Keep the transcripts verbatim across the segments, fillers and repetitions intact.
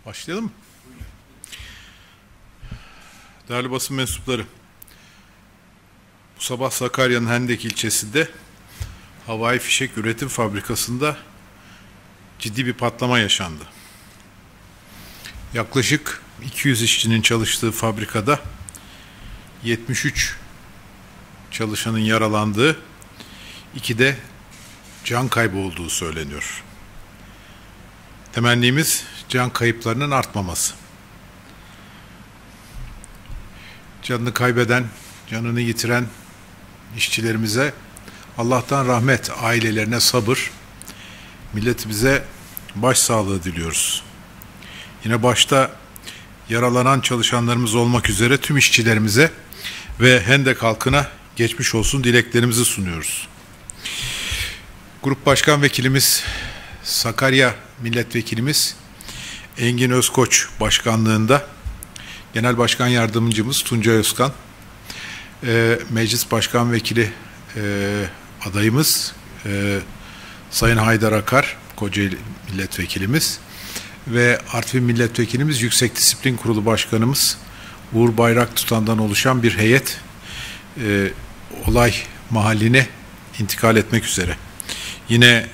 Başlayalım mı? Değerli basın mensupları, bu sabah Sakarya'nın Hendek ilçesinde havai fişek üretim fabrikasında ciddi bir patlama yaşandı. Yaklaşık iki yüz işçinin çalıştığı fabrikada yetmiş üç çalışanın yaralandığı, iki de can kaybı olduğu söyleniyor. Temennimiz can kayıplarının artmaması. Canını kaybeden, canını yitiren işçilerimize Allah'tan rahmet, ailelerine sabır, milletimize başsağlığı diliyoruz. Yine başta yaralanan çalışanlarımız olmak üzere tüm işçilerimize ve Hendek halkına geçmiş olsun dileklerimizi sunuyoruz. Grup Başkan Vekilimiz, Sakarya Milletvekilimiz Engin Özkoç başkanlığında Genel Başkan Yardımcımız Tuncay Özkan, e, Meclis Başkan Vekili e, adayımız e, Sayın Haydar Akar, Kocaeli Milletvekilimiz ve Artvin Milletvekilimiz Yüksek Disiplin Kurulu Başkanımız Uğur Bayraktutan'dan oluşan bir heyet e, olay mahalline intikal etmek üzere. Yine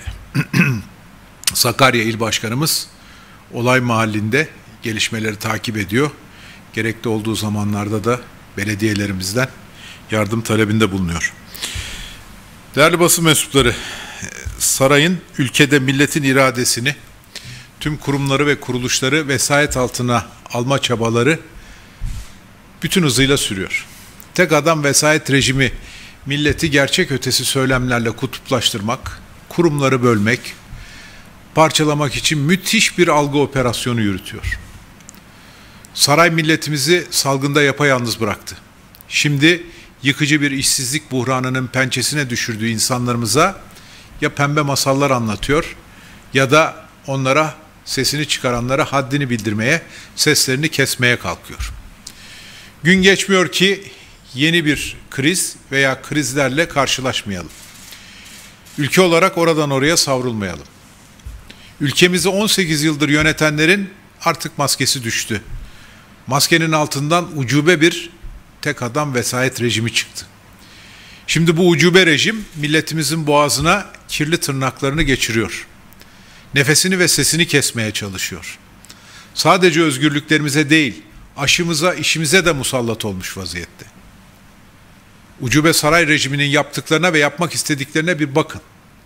Sakarya İl Başkanımız olay mahallinde gelişmeleri takip ediyor. Gerekli olduğu zamanlarda da belediyelerimizden yardım talebinde bulunuyor. Değerli basın mensupları, sarayın ülkede milletin iradesini, tüm kurumları ve kuruluşları vesayet altına alma çabaları bütün hızıyla sürüyor. Tek adam vesayet rejimi milleti gerçek ötesi söylemlerle kutuplaştırmak, kurumları bölmek, parçalamak için müthiş bir algı operasyonu yürütüyor. Saray milletimizi salgında yapayalnız bıraktı. Şimdi yıkıcı bir işsizlik buhranının pençesine düşürdüğü insanlarımıza ya pembe masallar anlatıyor ya da onlara, sesini çıkaranlara haddini bildirmeye, seslerini kesmeye kalkıyor. Gün geçmiyor ki yeni bir kriz veya krizlerle karşılaşmayalım. Ülke olarak oradan oraya savrulmayalım. Ülkemizi on sekiz yıldır yönetenlerin artık maskesi düştü. Maskenin altından ucube bir tek adam vesayet rejimi çıktı. Şimdi bu ucube rejim milletimizin boğazına kirli tırnaklarını geçiriyor. Nefesini ve sesini kesmeye çalışıyor. Sadece özgürlüklerimize değil, aşımıza, işimize de musallat olmuş vaziyette. Ucube saray rejiminin yaptıklarına ve yapmak istediklerine bir bakın.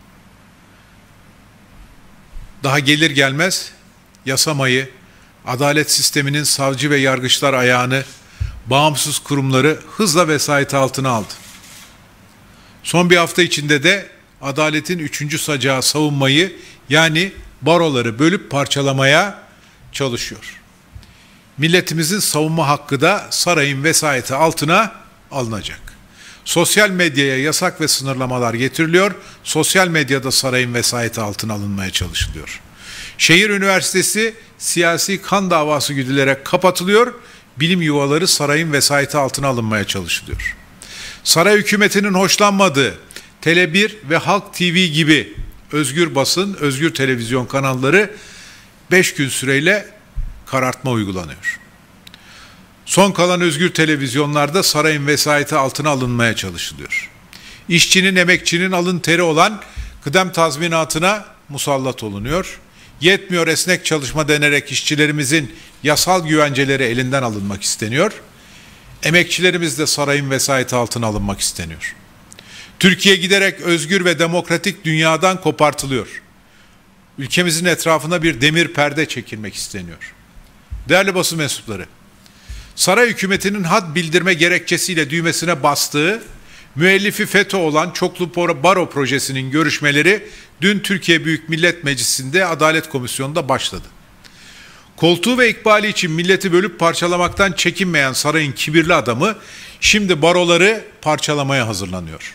Daha gelir gelmez yasamayı, adalet sisteminin savcı ve yargıçlar ayağını, bağımsız kurumları hızla vesayet altına aldı. Son bir hafta içinde de adaletin üçüncü sacağı savunmayı, yani baroları bölüp parçalamaya çalışıyor. Milletimizin savunma hakkı da sarayın vesayeti altına alınacak. Sosyal medyaya yasak ve sınırlamalar getiriliyor, sosyal medyada sarayın vesayeti altına alınmaya çalışılıyor. Şehir üniversitesi siyasi kan davası güdülerek kapatılıyor, bilim yuvaları sarayın vesayeti altına alınmaya çalışılıyor. Saray hükümetinin hoşlanmadığı Tele bir ve Halk T V gibi özgür basın, özgür televizyon kanalları beş gün süreyle karartma uygulanıyor. Son kalan özgür televizyonlarda sarayın vesayeti altına alınmaya çalışılıyor. İşçinin, emekçinin alın teri olan kıdem tazminatına musallat olunuyor. Yetmiyor, esnek çalışma denerek işçilerimizin yasal güvenceleri elinden alınmak isteniyor. Emekçilerimiz de sarayın vesayeti altına alınmak isteniyor. Türkiye giderek özgür ve demokratik dünyadan kopartılıyor. Ülkemizin etrafına bir demir perde çekilmek isteniyor. Değerli basın mensupları, saray hükümetinin had bildirme gerekçesiyle düğmesine bastığı, müellifi FETÖ olan çoklu baro projesinin görüşmeleri dün Türkiye Büyük Millet Meclisi'nde Adalet Komisyonu'nda başladı. Koltuğu ve ikbali için milleti bölüp parçalamaktan çekinmeyen sarayın kibirli adamı şimdi baroları parçalamaya hazırlanıyor.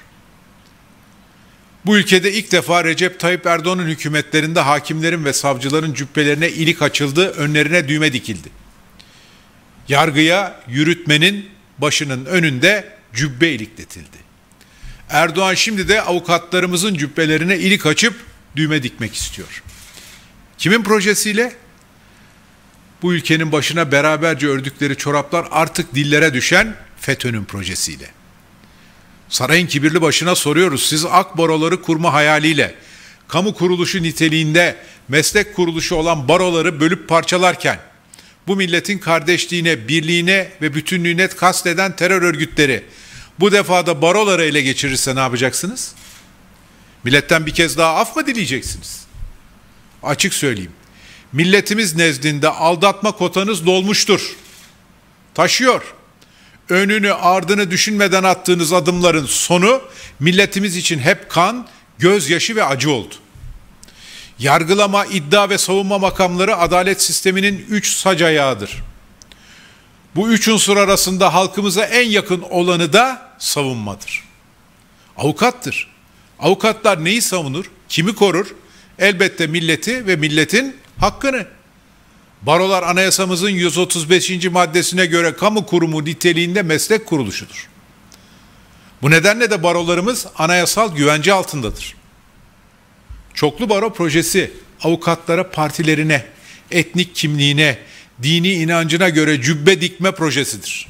Bu ülkede ilk defa Recep Tayyip Erdoğan'ın hükümetlerinde hakimlerin ve savcıların cübbelerine ilik açıldı, önlerine düğme dikildi. Yargıya yürütmenin başının önünde cübbe ilikletildi. Erdoğan şimdi de avukatlarımızın cübbelerine ilik açıp düğme dikmek istiyor. Kimin projesiyle? bu ülkenin başına beraberce ördükleri çoraplar artık dillere düşen FETÖ'nün projesiyle. Sarayın kibirli başına soruyoruz, siz ak baroları kurma hayaliyle, kamu kuruluşu niteliğinde meslek kuruluşu olan baroları bölüp parçalarken, bu milletin kardeşliğine, birliğine ve bütünlüğüne kasteden terör örgütleri bu defa da baroları ele geçirirse ne yapacaksınız? Milletten bir kez daha af mı dileyeceksiniz? Açık söyleyeyim, milletimiz nezdinde aldatma kotanız dolmuştur. Taşıyor. Önünü ardını düşünmeden attığınız adımların sonu milletimiz için hep kan, gözyaşı ve acı oldu. Yargılama, iddia ve savunma makamları adalet sisteminin üç sac ayağıdır. Bu üç unsur arasında halkımıza en yakın olanı da savunmadır. Avukattır. Avukatlar neyi savunur? Kimi korur? Elbette milleti ve milletin hakkını. Barolar anayasamızın yüz otuz beşinci maddesine göre kamu kurumu niteliğinde meslek kuruluşudur. Bu nedenle de barolarımız anayasal güvence altındadır. Çoklu baro projesi avukatlara partilerine, etnik kimliğine, dini inancına göre cübbe dikme projesidir.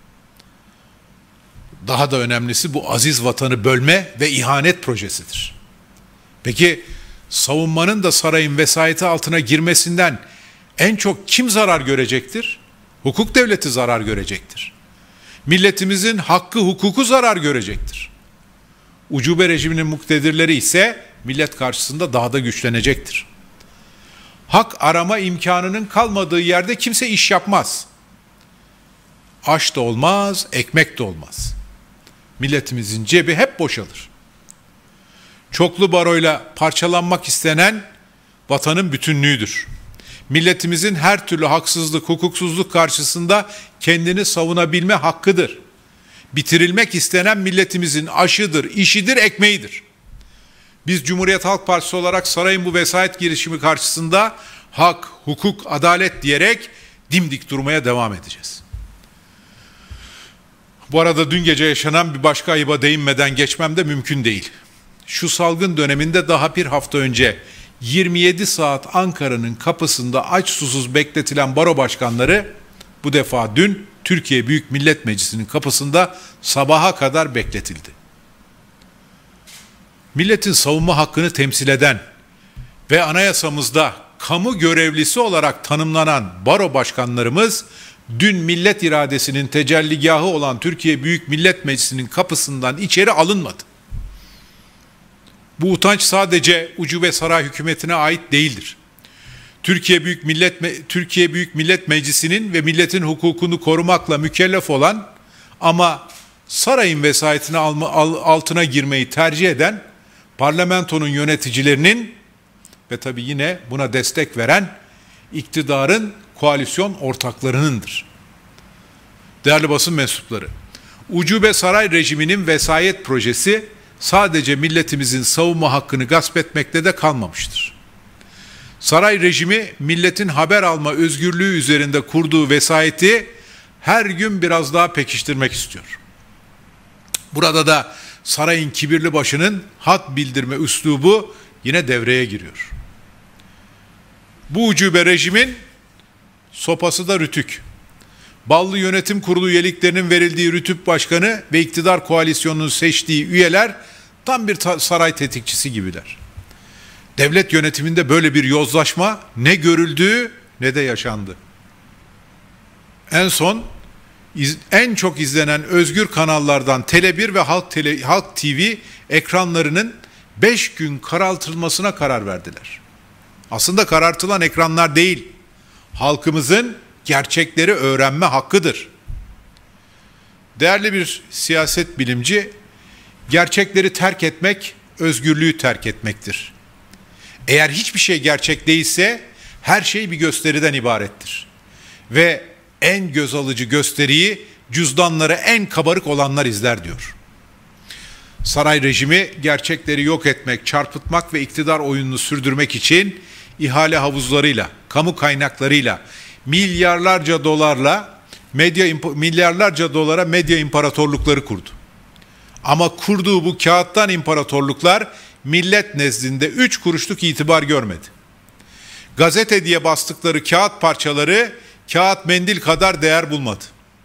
Daha da önemlisi bu aziz vatanı bölme ve ihanet projesidir. Peki savunmanın da sarayın vesayeti altına girmesinden en çok kim zarar görecektir? Hukuk devleti zarar görecektir. Milletimizin hakkı, hukuku zarar görecektir. Ucube rejiminin muktedirleri ise millet karşısında daha da güçlenecektir. Hak arama imkanının kalmadığı yerde kimse iş yapmaz. Aş da olmaz, ekmek de olmaz. Milletimizin cebi hep boşalır. Çoklu baroyla parçalanmak istenen vatanın bütünlüğüdür. Milletimizin her türlü haksızlık, hukuksuzluk karşısında kendini savunabilme hakkıdır. Bitirilmek istenen milletimizin aşıdır, işidir, ekmeğidir. Biz Cumhuriyet Halk Partisi olarak sarayın bu vesayet girişimi karşısında hak, hukuk, adalet diyerek dimdik durmaya devam edeceğiz. Bu arada dün gece yaşanan bir başka ayıba değinmeden geçmem de mümkün değil. Şu salgın döneminde daha bir hafta önce yirmi yedi saat Ankara'nın kapısında aç susuz bekletilen baro başkanları bu defa dün Türkiye Büyük Millet Meclisi'nin kapısında sabaha kadar bekletildi. Milletin savunma hakkını temsil eden ve anayasamızda kamu görevlisi olarak tanımlanan baro başkanlarımız dün millet iradesinin tecelligahı olan Türkiye Büyük Millet Meclisi'nin kapısından içeri alınmadı. Bu utanç sadece ucube saray hükümetine ait değildir. Türkiye Büyük Millet Türkiye Büyük Millet Meclisi'nin ve milletin hukukunu korumakla mükellef olan ama sarayın vesayetini alma, altına girmeyi tercih eden parlamentonun yöneticilerinin ve tabii yine buna destek veren iktidarın koalisyon ortaklarınındır. Değerli basın mensupları, ucube saray rejiminin vesayet projesi sadece milletimizin savunma hakkını gasp etmekte de kalmamıştır. Saray rejimi milletin haber alma özgürlüğü üzerinde kurduğu vesayeti her gün biraz daha pekiştirmek istiyor. Burada da sarayın kibirli başının had bildirme üslubu yine devreye giriyor. Bu ucube rejimin sopası da Rütük. Ballı Yönetim Kurulu üyeliklerinin verildiği Rütük Başkanı ve iktidar koalisyonunun seçtiği üyeler tam bir saray tetikçisi gibiler. Devlet yönetiminde böyle bir yozlaşma ne görüldü ne de yaşandı. En son iz, en çok izlenen özgür kanallardan Tele bir ve Halk, Tele, Halk T V ekranlarının beş gün karartılmasına karar verdiler. Aslında karartılan ekranlar değil, halkımızın gerçekleri öğrenme hakkıdır. Değerli bir siyaset bilimci, gerçekleri terk etmek, özgürlüğü terk etmektir. Eğer hiçbir şey gerçek değilse, her şey bir gösteriden ibarettir. Ve en göz alıcı gösteriyi cüzdanları en kabarık olanlar izler diyor. Saray rejimi gerçekleri yok etmek, çarpıtmak ve iktidar oyununu sürdürmek için ihale havuzlarıyla, kamu kaynaklarıyla, milyarlarca dolarla medya milyarlarca dolara medya imparatorlukları kurdu. Ama kurduğu bu kağıttan imparatorluklar millet nezdinde üç kuruşluk itibar görmedi. Gazete diye bastıkları kağıt parçaları kağıt mendil kadar değer bulmadı.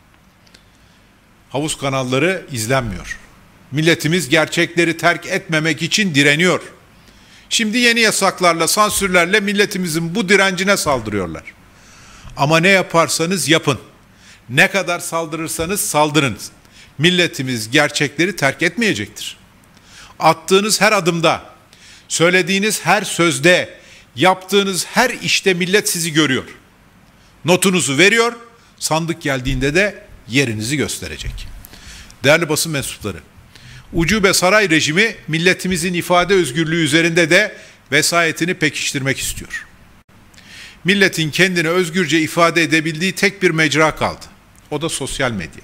Havuz kanalları izlenmiyor. Milletimiz gerçekleri terk etmemek için direniyor. Şimdi yeni yasaklarla, sansürlerle milletimizin bu direncine saldırıyorlar. Ama ne yaparsanız yapın, ne kadar saldırırsanız saldırın, milletimiz gerçekleri terk etmeyecektir. Attığınız her adımda, söylediğiniz her sözde, yaptığınız her işte millet sizi görüyor. Notunuzu veriyor, sandık geldiğinde de yerinizi gösterecek. Değerli basın mensupları, ucube saray rejimi milletimizin ifade özgürlüğü üzerinde de vesayetini pekiştirmek istiyor. Milletin kendini özgürce ifade edebildiği tek bir mecra kaldı. O da sosyal medya.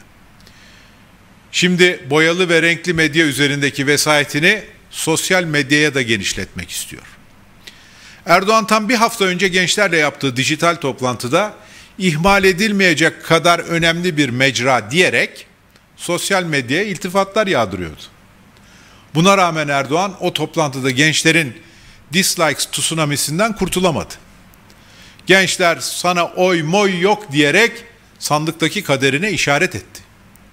Şimdi boyalı ve renkli medya üzerindeki vesayetini sosyal medyaya da genişletmek istiyor. Erdoğan tam bir hafta önce gençlerle yaptığı dijital toplantıda ihmal edilmeyecek kadar önemli bir mecra diyerek sosyal medyaya iltifatlar yağdırıyordu. Buna rağmen Erdoğan o toplantıda gençlerin dislikes tsunamisinden kurtulamadı. Gençler sana oy moy yok diyerek sandıktaki kaderine işaret etti.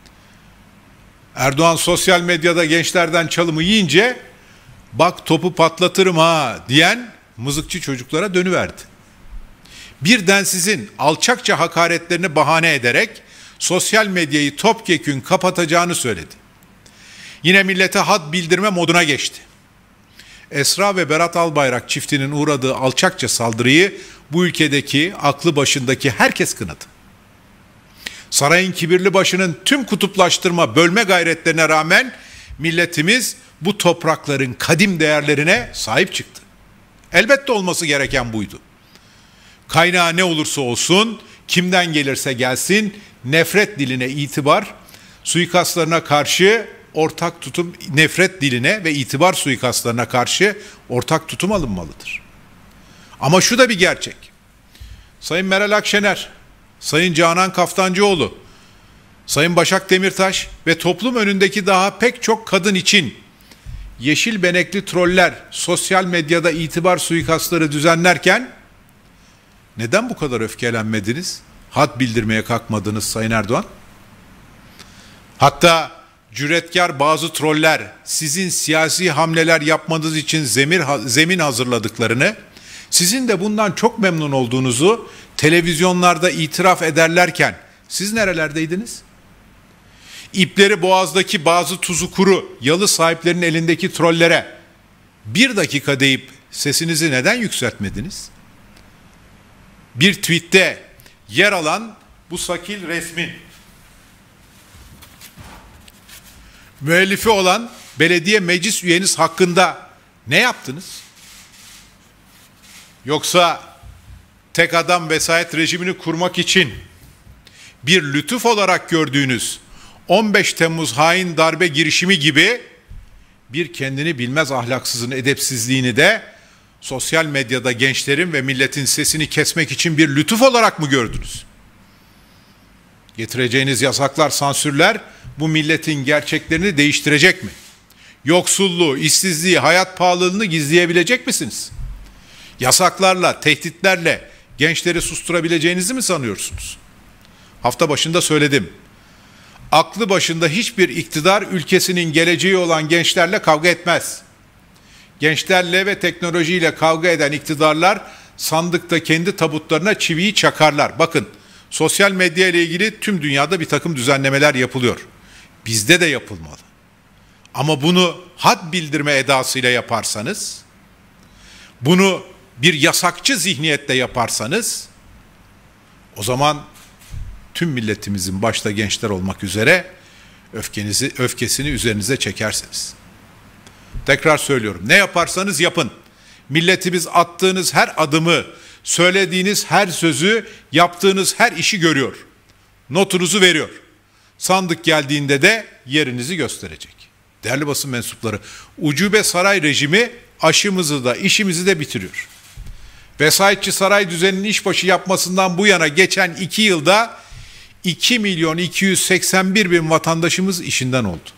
Erdoğan sosyal medyada gençlerden çalımı yiyince bak topu patlatırım ha diyen mızıkçı çocuklara dönüverdi. Bir densizin alçakça hakaretlerini bahane ederek sosyal medyayı topyekün kapatacağını söyledi. Yine millete had bildirme moduna geçti. Esra ve Berat Albayrak çiftinin uğradığı alçakça saldırıyı bu ülkedeki aklı başındaki herkes kınadı. Sarayın kibirli başının tüm kutuplaştırma, bölme gayretlerine rağmen milletimiz bu toprakların kadim değerlerine sahip çıktı. Elbette olması gereken buydu. Kaynağı ne olursa olsun, kimden gelirse gelsin, nefret diline itibar, suikastlarına karşı ortak tutum, nefret diline ve itibar suikastlarına karşı ortak tutum alınmalıdır. Ama şu da bir gerçek. Sayın Meral Akşener, Sayın Canan Kaftancıoğlu, Sayın Başak Demirtaş ve toplum önündeki daha pek çok kadın için yeşil benekli troller sosyal medyada itibar suikastları düzenlerken neden bu kadar öfkelenmediniz? Had bildirmeye kalkmadınız Sayın Erdoğan. Hatta cüretkar bazı troller sizin siyasi hamleler yapmanız için zemir, zemin hazırladıklarını, sizin de bundan çok memnun olduğunuzu televizyonlarda itiraf ederlerken siz nerelerdeydiniz? İpleri boğazdaki bazı tuzu kuru yalı sahiplerinin elindeki trollere bir dakika deyip sesinizi neden yükseltmediniz? Bir tweette yer alan bu sakil resmin müellifi olan belediye meclis üyeniz hakkında ne yaptınız? Yoksa tek adam vesayet rejimini kurmak için bir lütuf olarak gördüğünüz on beş Temmuz hain darbe girişimi gibi bir kendini bilmez ahlaksızın edepsizliğini de sosyal medyada gençlerin ve milletin sesini kesmek için bir lütuf olarak mı gördünüz? Getireceğiniz yasaklar, sansürler bu milletin gerçeklerini değiştirecek mi? Yoksulluğu, işsizliği, hayat pahalılığını gizleyebilecek misiniz? Yasaklarla, tehditlerle gençleri susturabileceğinizi mi sanıyorsunuz? Hafta başında söyledim. Aklı başında hiçbir iktidar ülkesinin geleceği olan gençlerle kavga etmez. Gençlerle ve teknolojiyle kavga eden iktidarlar sandıkta kendi tabutlarına çiviyi çakarlar. Bakın, sosyal medya ile ilgili tüm dünyada bir takım düzenlemeler yapılıyor. Bizde de yapılmalı. Ama bunu had bildirme edasıyla yaparsanız, bunu bir yasakçı zihniyetle yaparsanız, o zaman tüm milletimizin başta gençler olmak üzere öfkenizi, öfkesini üzerinize çekersiniz. Tekrar söylüyorum, ne yaparsanız yapın. Milletimiz attığınız her adımı, söylediğiniz her sözü, yaptığınız her işi görüyor. Notunuzu veriyor. Sandık geldiğinde de yerinizi gösterecek. Değerli basın mensupları, ucube saray rejimi aşımızı da işimizi de bitiriyor. Vesayetçi saray düzeninin işbaşı yapmasından bu yana geçen iki yılda iki milyon iki yüz seksen bir bin vatandaşımız işinden oldu.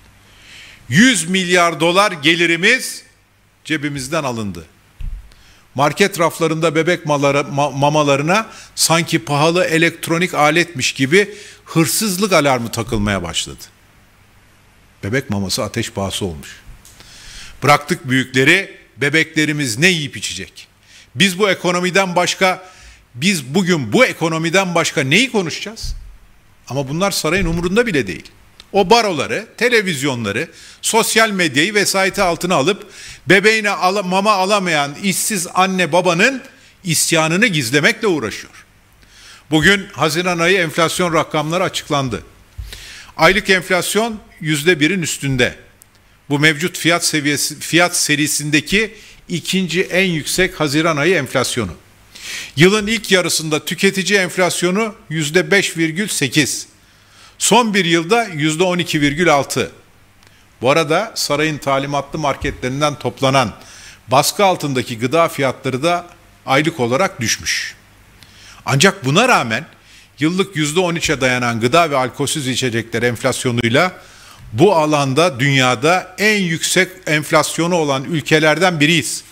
yüz milyar dolar gelirimiz cebimizden alındı. Market raflarında bebek maları, ma, mamalarına sanki pahalı elektronik aletmiş gibi hırsızlık alarmı takılmaya başladı. Bebek maması ateş pahası olmuş. Bıraktık büyükleri, bebeklerimiz ne yiyip içecek? Biz bu ekonomiden başka, biz bugün bu ekonomiden başka neyi konuşacağız? Ama bunlar sarayın umurunda bile değil. O baroları, televizyonları, sosyal medyayı vesayeti altına alıp bebeğine al- mama alamayan işsiz anne babanın isyanını gizlemekle uğraşıyor. Bugün Haziran ayı enflasyon rakamları açıklandı. Aylık enflasyon yüzde birin üstünde. Bu mevcut fiyat seviyesi, fiyat serisindeki ikinci en yüksek Haziran ayı enflasyonu. Yılın ilk yarısında tüketici enflasyonu yüzde beş virgül sekiz. Son bir yılda yüzde on iki virgül altı. Bu arada sarayın talimatlı marketlerinden toplanan baskı altındaki gıda fiyatları da aylık olarak düşmüş. Ancak buna rağmen yıllık yüzde on üçe dayanan gıda ve alkolsüz içecekler enflasyonuyla bu alanda dünyada en yüksek enflasyonu olan ülkelerden biriyiz.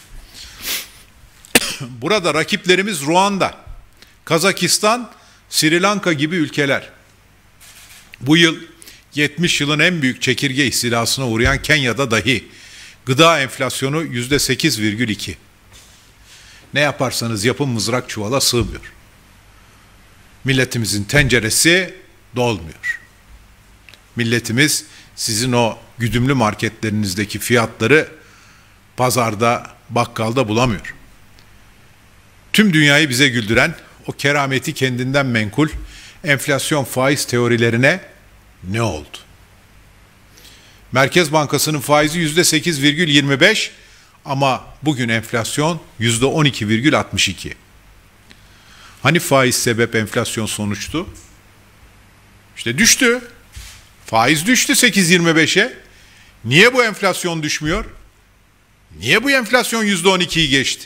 Burada rakiplerimiz Ruanda, Kazakistan, Sri Lanka gibi ülkeler. Bu yıl yetmiş yılın en büyük çekirge istilasına uğrayan Kenya'da dahi gıda enflasyonu yüzde sekiz virgül iki. Ne yaparsanız yapın mızrak çuvala sığmıyor. Milletimizin tenceresi dolmuyor. Milletimiz sizin o güdümlü marketlerinizdeki fiyatları pazarda, bakkalda bulamıyor. Tüm dünyayı bize güldüren o kerameti kendinden menkul enflasyon faiz teorilerine ne oldu? Merkez Bankası'nın faizi yüzde sekiz virgül yirmi beş ama bugün enflasyon yüzde on iki virgül altmış iki. Hani faiz sebep enflasyon sonuçtu? İşte düştü. Faiz düştü sekiz virgül yirmi beşe. Niye bu enflasyon düşmüyor? Niye bu enflasyon yüzde on ikiyi geçti?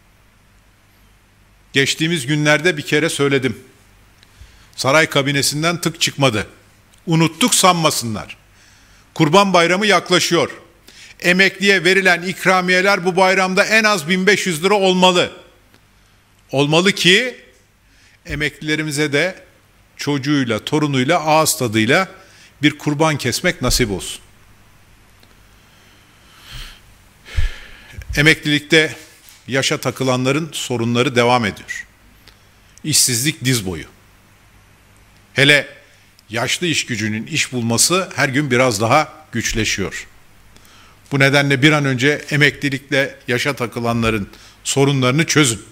Geçtiğimiz günlerde bir kere söyledim. Saray kabinesinden tık çıkmadı. Unuttuk sanmasınlar. Kurban Bayramı yaklaşıyor. Emekliye verilen ikramiyeler bu bayramda en az bin beş yüz lira olmalı. Olmalı ki emeklilerimize de çocuğuyla, torunuyla, ağız tadıyla bir kurban kesmek nasip olsun. Emeklilikte yaşa takılanların sorunları devam ediyor. İşsizlik diz boyu. Hele yaşlı iş gücünün iş bulması her gün biraz daha güçleşiyor. Bu nedenle bir an önce emeklilikle yaşa takılanların sorunlarını çözün.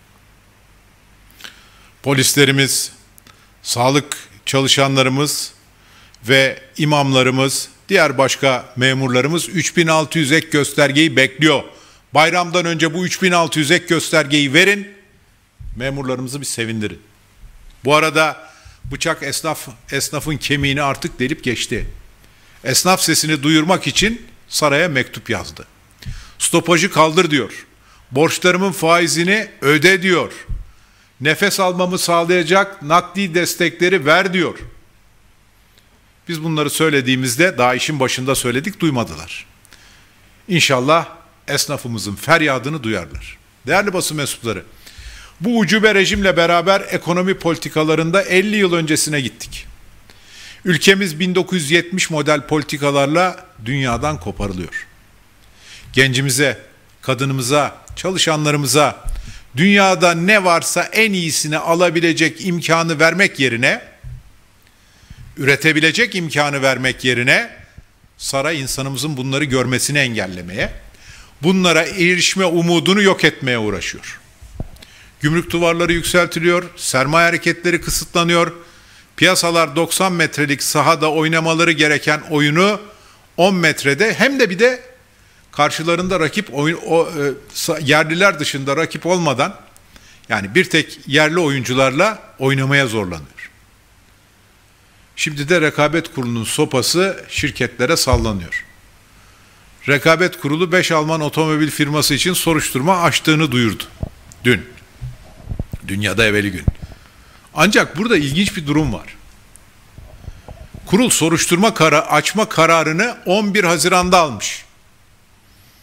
Polislerimiz, sağlık çalışanlarımız ve imamlarımız, diğer başka memurlarımız üç bin altı yüz ek göstergeyi bekliyor. Bayramdan önce bu üç bin altı yüz ek göstergeyi verin, memurlarımızı bir sevindirin. Bu arada bıçak esnaf esnafın kemiğini artık delip geçti. Esnaf sesini duyurmak için saraya mektup yazdı. Stopajı kaldır diyor. Borçlarımın faizini öde diyor. Nefes almamı sağlayacak nakdi destekleri ver diyor. Biz bunları söylediğimizde daha işin başında söyledik, duymadılar. İnşallah esnafımızın feryadını duyarlar. Değerli basın mensupları, bu ucube rejimle beraber ekonomi politikalarında elli yıl öncesine gittik. Ülkemiz bin dokuz yüz yetmiş model politikalarla dünyadan koparılıyor. Gencimize, kadınımıza, çalışanlarımıza dünyada ne varsa en iyisini alabilecek imkanı vermek yerine, üretebilecek imkanı vermek yerine saray insanımızın bunları görmesini engellemeye, bunlara erişme umudunu yok etmeye uğraşıyor. Gümrük duvarları yükseltiliyor, sermaye hareketleri kısıtlanıyor, piyasalar doksan metrelik sahada oynamaları gereken oyunu on metrede, hem de bir de karşılarında rakip oyun, o, e, yerliler dışında rakip olmadan, yani bir tek yerli oyuncularla oynamaya zorlanıyor. Şimdi de Rekabet Kurulu'nun sopası şirketlere sallanıyor. Rekabet Kurulu beş Alman otomobil firması için soruşturma açtığını duyurdu dün. Dünyada evveli gün. Ancak burada ilginç bir durum var. Kurul soruşturma kara, açma kararını on bir Haziran'da almış.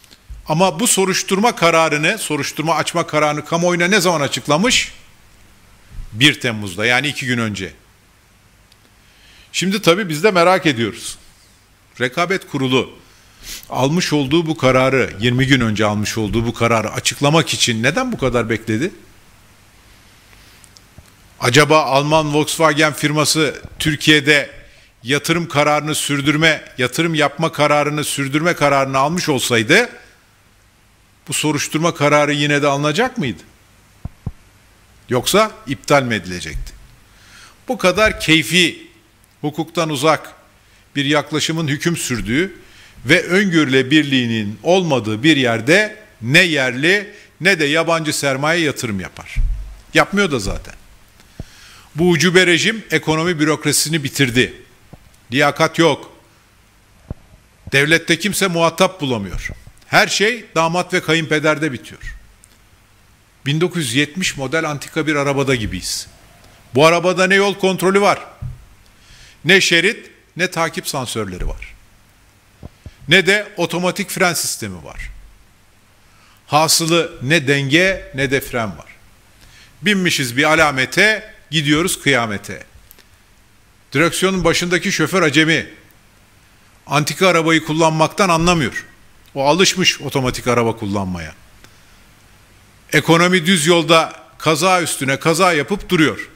Ama bu soruşturma kararını, soruşturma açma kararını kamuoyuna ne zaman açıklamış? bir Temmuz'da, yani iki gün önce. Şimdi tabii biz de merak ediyoruz. Rekabet Kurulu almış olduğu bu kararı, yirmi gün önce almış olduğu bu kararı açıklamak için neden bu kadar bekledi? Acaba Alman Volkswagen firması Türkiye'de yatırım kararını sürdürme, yatırım yapma kararını sürdürme kararını almış olsaydı bu soruşturma kararı yine de alınacak mıydı? Yoksa iptal mi edilecekti? Bu kadar keyfi, hukuktan uzak bir yaklaşımın hüküm sürdüğü ve öngörülebilirliğinin olmadığı bir yerde ne yerli ne de yabancı sermaye yatırım yapar. Yapmıyor da zaten. Bu ucube rejim ekonomi bürokrasisini bitirdi. Liyakat yok. Devlette kimse muhatap bulamıyor. Her şey damat ve kayınpederde bitiyor. bin dokuz yüz yetmiş model antika bir arabada gibiyiz. Bu arabada ne yol kontrolü var, ne şerit, ne takip sensörleri var, ne de otomatik fren sistemi var. Hasılı ne denge ne de fren var. Binmişiz bir alamete, gidiyoruz kıyamete. Direksiyonun başındaki şoför acemi. Antika arabayı kullanmaktan anlamıyor. O alışmış otomatik araba kullanmaya. Ekonomi düz yolda kaza üstüne kaza yapıp duruyor.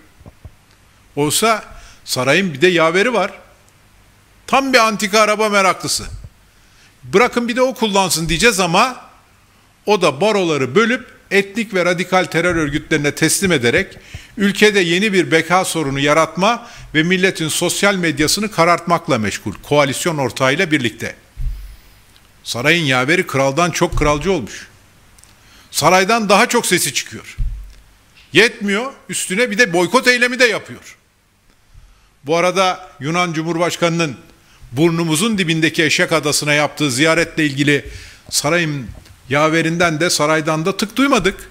Oysa sarayın bir de yaveri var. Tam bir antika araba meraklısı. Bırakın bir de o kullansın diyeceğiz ama o da baroları bölüp etnik ve radikal terör örgütlerine teslim ederek ülkede yeni bir beka sorunu yaratma ve milletin sosyal medyasını karartmakla meşgul, koalisyon ortağıyla birlikte. Sarayın yaveri kraldan çok kralcı olmuş. Saraydan daha çok sesi çıkıyor. Yetmiyor, üstüne bir de boykot eylemi de yapıyor. Bu arada Yunan Cumhurbaşkanı'nın burnumuzun dibindeki Eşek Adası'na yaptığı ziyaretle ilgili sarayın yaverinden de saraydan da tık duymadık.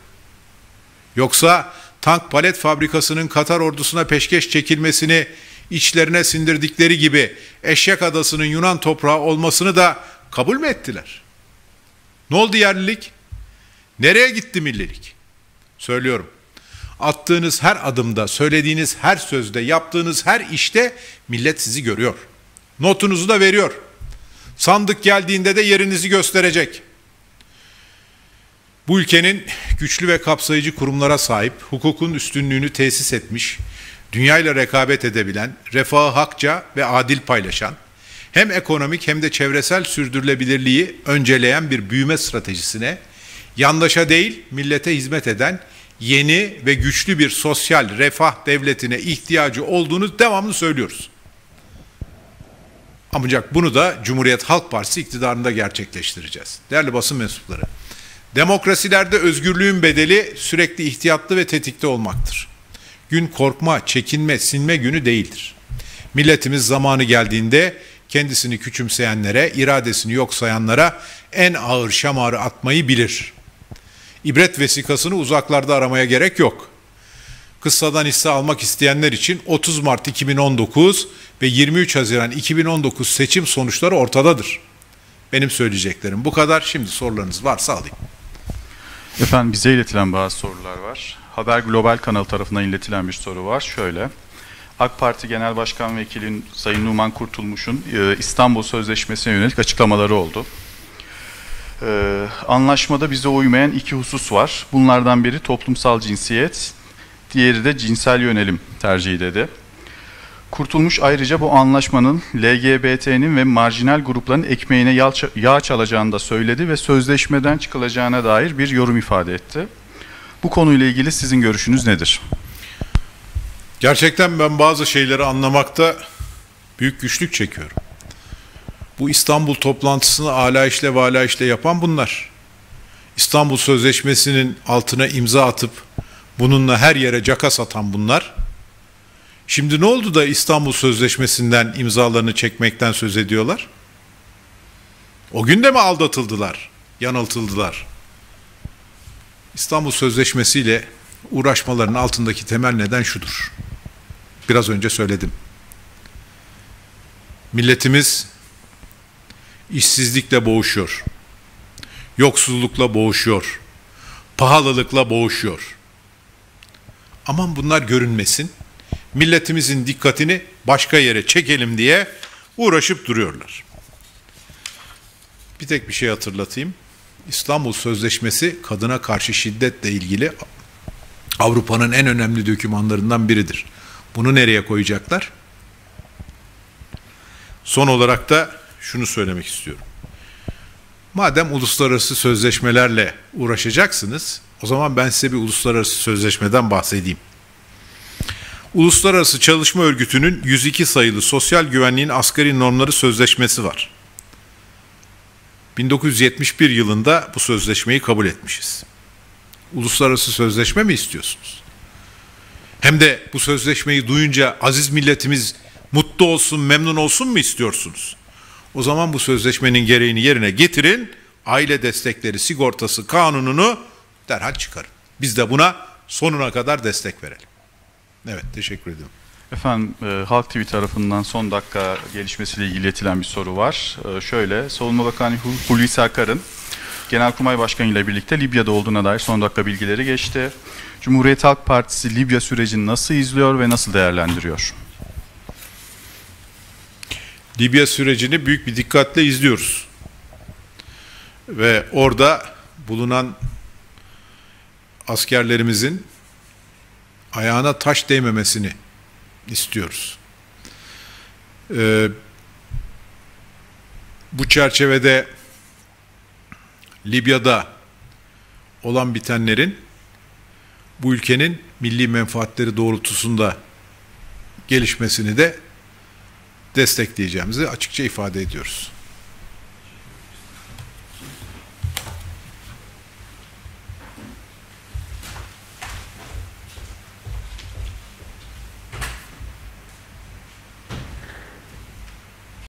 Yoksa tank palet fabrikasının Katar ordusuna peşkeş çekilmesini içlerine sindirdikleri gibi Eşek Adası'nın Yunan toprağı olmasını da kabul mü ettiler? Ne oldu yerlilik? Nereye gitti millilik? Söylüyorum. Attığınız her adımda, söylediğiniz her sözde, yaptığınız her işte millet sizi görüyor. Notunuzu da veriyor. Sandık geldiğinde de yerinizi gösterecek. Bu ülkenin güçlü ve kapsayıcı kurumlara sahip, hukukun üstünlüğünü tesis etmiş, dünyayla rekabet edebilen, refahı hakça ve adil paylaşan, hem ekonomik hem de çevresel sürdürülebilirliği önceleyen bir büyüme stratejisine, yandaşa değil millete hizmet eden yeni ve güçlü bir sosyal refah devletine ihtiyacı olduğunu devamlı söylüyoruz. Ancak bunu da Cumhuriyet Halk Partisi iktidarında gerçekleştireceğiz. Değerli basın mensupları, demokrasilerde özgürlüğün bedeli sürekli ihtiyatlı ve tetikte olmaktır. Gün korkma, çekinme, sinme günü değildir. Milletimiz zamanı geldiğinde kendisini küçümseyenlere, iradesini yok sayanlara en ağır şamarı atmayı bilir. İbret vesikasını uzaklarda aramaya gerek yok. Kıssadan hisse almak isteyenler için otuz Mart iki bin on dokuz ve yirmi üç Haziran iki bin on dokuz seçim sonuçları ortadadır. Benim söyleyeceklerim bu kadar. Şimdi sorularınız varsa alayım. Efendim bize iletilen bazı sorular var. Haber Global kanalı tarafından iletilen bir soru var. Şöyle. AK Parti Genel Başkan Vekili Sayın Numan Kurtulmuş'un İstanbul Sözleşmesi'ne yönelik açıklamaları oldu. Ee, anlaşmada bize uymayan iki husus var. Bunlardan biri toplumsal cinsiyet, diğeri de cinsel yönelim tercihi dedi. Kurtulmuş ayrıca bu anlaşmanın L G B T'nin ve marjinal grupların ekmeğine yağ çalacağını da söyledi ve sözleşmeden çıkılacağına dair bir yorum ifade etti. Bu konuyla ilgili sizin görüşünüz nedir? Gerçekten ben bazı şeyleri anlamakta büyük güçlük çekiyorum. Bu İstanbul toplantısını alayişle ve alayişle yapan bunlar. İstanbul Sözleşmesi'nin altına imza atıp bununla her yere caka satan bunlar. Şimdi ne oldu da İstanbul Sözleşmesi'nden imzalarını çekmekten söz ediyorlar? O gün de mi aldatıldılar, yanıltıldılar? İstanbul Sözleşmesi ile uğraşmaların altındaki temel neden şudur. Biraz önce söyledim. Milletimiz işsizlikle boğuşuyor. yoksullukla boğuşuyor, pahalılıkla boğuşuyor. Aman bunlar görünmesin, milletimizin dikkatini başka yere çekelim diye uğraşıp duruyorlar. Bir tek bir şey hatırlatayım. İstanbul Sözleşmesi kadına karşı şiddetle ilgili Avrupa'nın en önemli dokümanlarından biridir. Bunu nereye koyacaklar? Son olarak da şunu söylemek istiyorum. Madem uluslararası sözleşmelerle uğraşacaksınız, o zaman ben size bir uluslararası sözleşmeden bahsedeyim. Uluslararası Çalışma Örgütü'nün yüz iki sayılı Sosyal Güvenliğin Asgari Normları Sözleşmesi var. bin dokuz yüz yetmiş bir yılında bu sözleşmeyi kabul etmişiz. Uluslararası sözleşme mi istiyorsunuz? Hem de bu sözleşmeyi duyunca aziz milletimiz mutlu olsun, memnun olsun mu istiyorsunuz? O zaman bu sözleşmenin gereğini yerine getirin, aile destekleri sigortası kanununu derhal çıkarın. Biz de buna sonuna kadar destek verelim. Evet, teşekkür ederim. Efendim, e, Halk T V tarafından son dakika gelişmesiyle ilgili iletilen bir soru var. E, şöyle, Savunma Bakanı Hulusi Akar'ın Genelkurmay Başkanı ile birlikte Libya'da olduğuna dair son dakika bilgileri geçti. Cumhuriyet Halk Partisi Libya sürecini nasıl izliyor ve nasıl değerlendiriyor? Libya sürecini büyük bir dikkatle izliyoruz. Ve orada bulunan askerlerimizin ayağına taş değmemesini istiyoruz. Ee, bu çerçevede Libya'da olan bitenlerin bu ülkenin milli menfaatleri doğrultusunda gelişmesini de destekleyeceğimizi açıkça ifade ediyoruz.